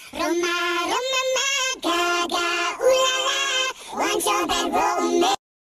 Roma, Roma, ma, gaga, ooh la la. Want your bed, roll me.